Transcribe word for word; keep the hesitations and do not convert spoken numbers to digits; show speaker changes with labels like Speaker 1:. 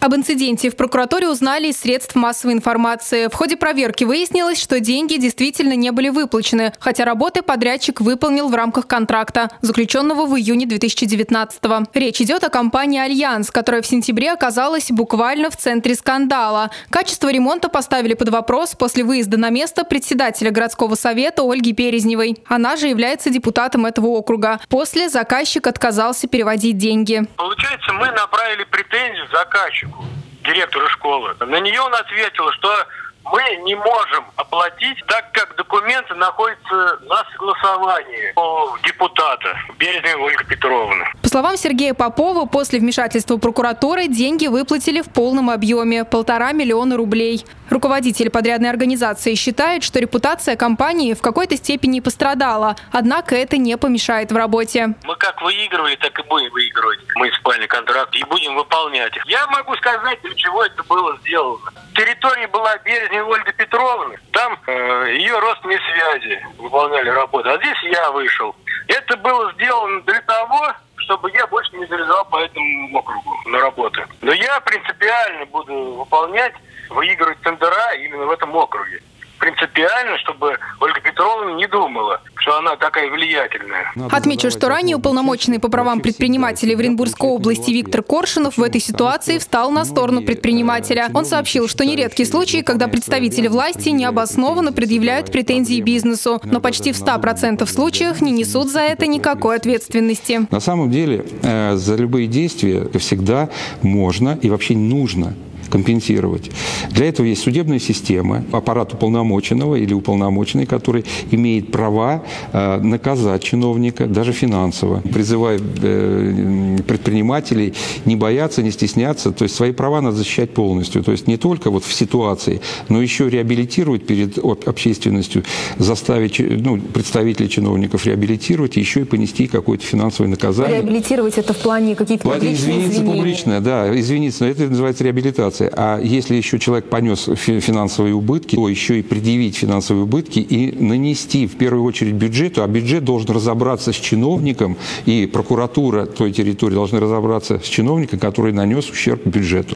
Speaker 1: Об инциденте в прокуратуре узнали из средств массовой информации. В ходе проверки выяснилось, что деньги действительно не были выплачены, хотя работы подрядчик выполнил в рамках контракта, заключенного в июне две тысячи девятнадцатого. Речь идет о компании «Альянс», которая в сентябре оказалась буквально в центре скандала. Качество ремонта поставили под вопрос после выезда на место председателя городского совета Ольги Перезневой. Она же является депутатом этого округа. После заказчик отказался переводить деньги.
Speaker 2: Получается, мы направили претензию заказчику, директору школы. На нее он ответил, что мы не можем оплатить, так как документы находятся на согласовании у депутата Березневой Ольги Петровны.
Speaker 1: По словам Сергея Попова, после вмешательства прокуратуры деньги выплатили в полном объеме – полтора миллиона рублей. Руководитель подрядной организации считает, что репутация компании в какой-то степени пострадала, однако это не помешает в работе.
Speaker 2: Мы как выигрывали, так и будем выигрывать муниципальный контракт и будем выполнять их. Я могу сказать, для чего это было сделано. Территория была Березневой Ольги Петровны, там э, ее родственные связи выполняли работу, а здесь я вышел. Это было сделано для того, чтобы я больше не залезал по этому округу на работу. Но я принципиально буду выполнять, выигрывать тендера именно в этом округе. Принципиально, чтобы Ольга Петровна не думала, что она такая влиятельная.
Speaker 1: Отмечу, что ранее уполномоченный по правам предпринимателей в Оренбургской области Виктор Коршунов в этой ситуации встал на сторону предпринимателя. Он сообщил, что нередки случаи, когда представители власти необоснованно предъявляют претензии бизнесу, но почти в ста процентах случаях не несут за это никакой ответственности.
Speaker 3: На самом деле за любые действия всегда можно и вообще нужно компенсировать. Для этого есть судебная система, аппарат уполномоченного или уполномоченный, который имеет права э, наказать чиновника, даже финансово. Призываю э, предпринимателей не бояться, не стесняться, то есть свои права надо защищать полностью. То есть не только вот в ситуации, но еще реабилитировать перед общественностью, заставить ну, представителей чиновников реабилитировать, и еще и понести какое-то финансовое наказание.
Speaker 1: Реабилитировать это в плане какие-то публичные
Speaker 3: извиниться
Speaker 1: извинения?
Speaker 3: Публично, да, извиниться, но это называется реабилитация. А если еще человек понес финансовые убытки, то еще и предъявить финансовые убытки и нанести в первую очередь бюджету, а бюджет должен разобраться с чиновником, и прокуратура той территории должна разобраться с чиновником, который нанес ущерб бюджету.